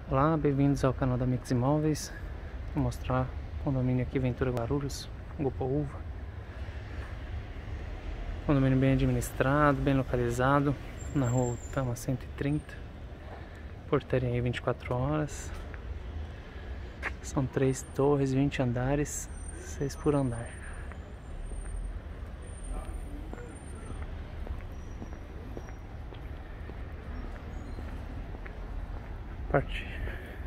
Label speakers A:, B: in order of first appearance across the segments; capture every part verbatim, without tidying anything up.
A: Olá, bem-vindos ao canal da Mix Imóveis. Vou mostrar o condomínio aqui, Ventura Guarulhos, Gupoúva. Condomínio bem administrado, bem localizado, na rua Utama cento e trinta. Portaria aí vinte e quatro horas. São três torres, vinte andares, seis por andar. Parte.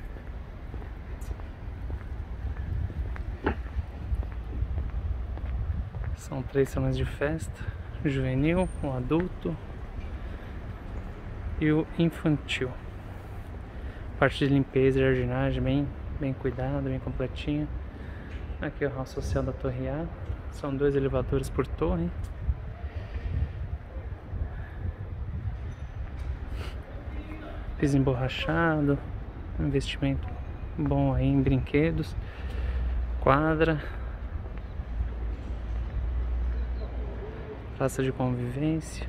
A: São três salões de festa: o juvenil, o adulto e o infantil. Parte de limpeza e jardinagem bem, bem cuidada, bem completinha. Aqui é o hall social da Torre A. São dois elevadores por torre. Piso emborrachado, investimento bom aí em brinquedos, quadra, praça de convivência.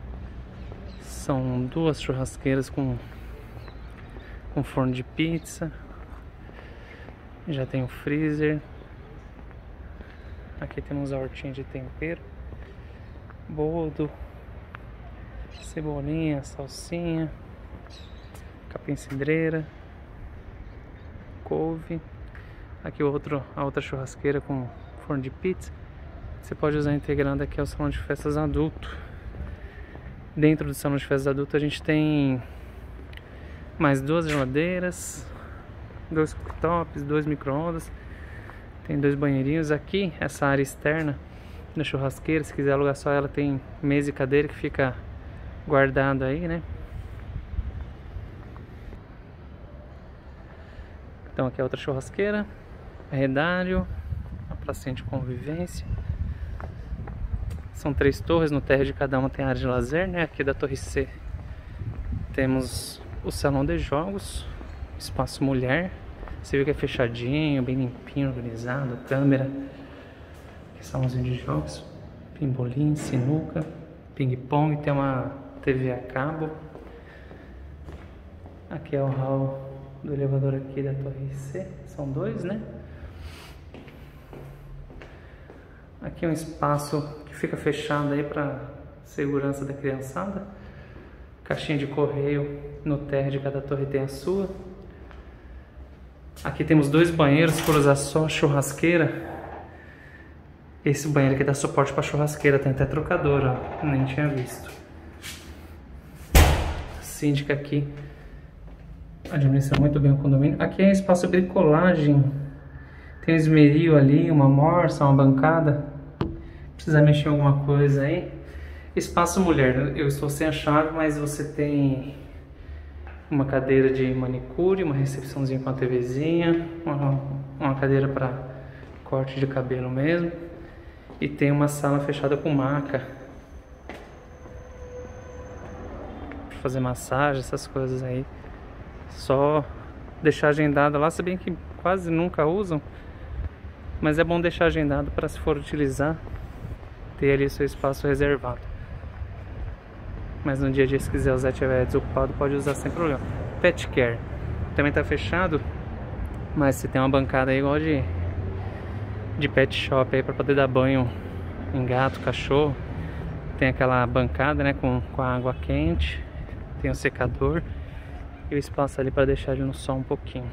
A: São duas churrasqueiras com, com forno de pizza. Já tem o freezer. Aqui temos a hortinha de tempero, boldo, cebolinha, salsinha, capim cidreira, couve. Aqui o outro, a outra churrasqueira com forno de pizza. Você pode usar integrando aqui ao salão de festas adulto. Dentro do salão de festas adulto a gente tem mais duas geladeiras, dois cooktops, dois micro-ondas, tem dois banheirinhos. Aqui, essa área externa da churrasqueira, se quiser alugar só ela, tem mesa e cadeira que fica guardado aí, né? Então aqui é outra churrasqueira, arredário, a pracinha de convivência. São três torres, no térreo de cada uma tem área de lazer, né? Aqui da torre C temos o salão de jogos, espaço mulher. Você viu que é fechadinho, bem limpinho, organizado, câmera. Aqui salãozinho de jogos, pimbolim, sinuca, ping-pong, tem uma T V a cabo. Aqui é o hall do elevador aqui da torre C, são dois, né? Aqui é um espaço que fica fechado aí para segurança da criançada. Caixinha de correio no térreo de cada torre tem a sua. Aqui temos dois banheiros por usar só churrasqueira. Esse banheiro aqui dá suporte para churrasqueira, tem até trocador, ó, nem tinha visto. A síndica aqui administra muito bem o condomínio. Aqui é espaço de bricolagem. Tem um esmeril ali, uma morsa, uma bancada. Precisa mexer em alguma coisa aí. Espaço mulher, eu estou sem a chave, mas você tem uma cadeira de manicure, uma recepçãozinha com a TVzinha, uma, uma cadeira para corte de cabelo mesmo. E tem uma sala fechada com maca para fazer massagem, essas coisas aí. Só deixar agendado lá, se bem que quase nunca usam, mas é bom deixar agendado para, se for utilizar, ter ali seu espaço reservado. Mas no dia a dia, se quiser usar e estiver desocupado, pode usar sem problema. Pet Care também está fechado, mas você tem uma bancada aí igual de, de pet shop aí para poder dar banho em gato, cachorro. Tem aquela bancada, né, com, com a água quente, tem o secador e o espaço ali para deixar ele no sol um pouquinho.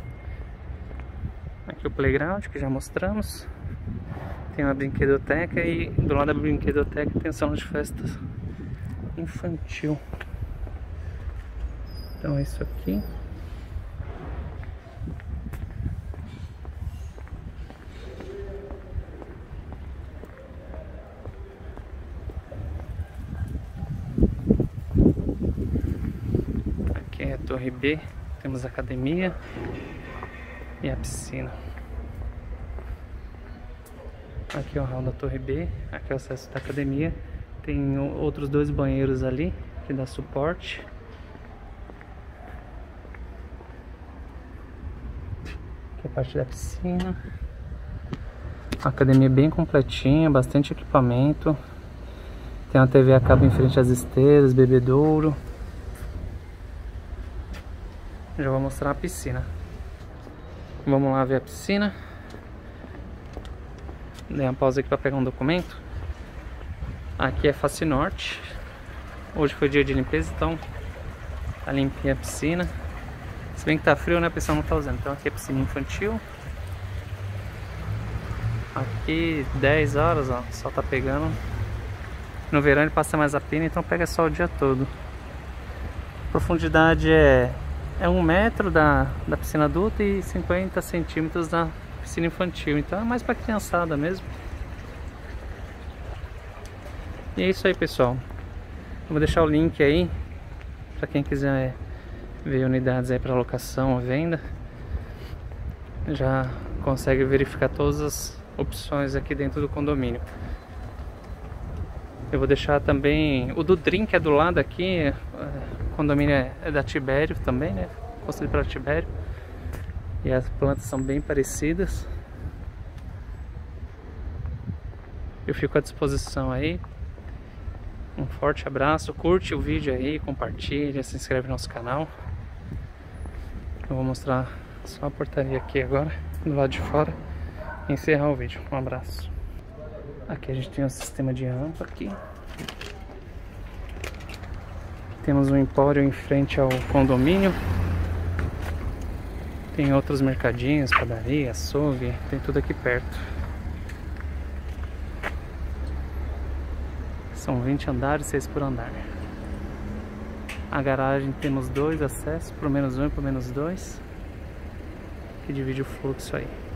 A: Aqui o playground que já mostramos. Tem uma brinquedoteca e do lado da brinquedoteca tem o salão de festas infantil. Então é isso aqui. Aqui é a torre B, temos a academia e a piscina. Aqui é o hall da torre B, aqui é o acesso da academia. Tem outros dois banheiros ali que dá suporte. Aqui é a parte da piscina. A academia é bem completinha, bastante equipamento. Tem uma T V a cabo em frente às esteiras, bebedouro. Já vou mostrar a piscina. Vamos lá ver a piscina. Dei uma pausa aqui para pegar um documento. Aqui é Face Norte. Hoje foi dia de limpeza, então tá limpinha a piscina. Se bem que tá frio, né, a pessoa não tá usando. Então aqui é piscina infantil. Aqui dez horas, ó, o sol tá pegando. No verão ele passa mais a pena, então pega sol o dia todo. A profundidade é, é um metro da, da piscina adulta e cinquenta centímetros da piscina infantil. Então é mais pra criançada mesmo. E é isso aí, pessoal. Eu vou deixar o link aí pra quem quiser ver unidades aí para locação ou venda. Já consegue verificar todas as opções aqui dentro do condomínio. Eu vou deixar também o do Dream, que é do lado aqui. O condomínio é, é da Tibério também, né? Construído pela Tibério. E as plantas são bem parecidas. Eu fico à disposição aí. Um forte abraço. Curte o vídeo aí, compartilha, se inscreve no nosso canal. Eu vou mostrar só a portaria aqui agora, do lado de fora, e encerrar o vídeo. Um abraço. Aqui a gente tem um sistema de rampa aqui. Temos um empório em frente ao condomínio. Tem outros mercadinhos, padaria, açougue, tem tudo aqui perto. São vinte andares, seis por andar. A garagem temos dois acessos, pro menos um e pro menos dois, que divide o fluxo aí.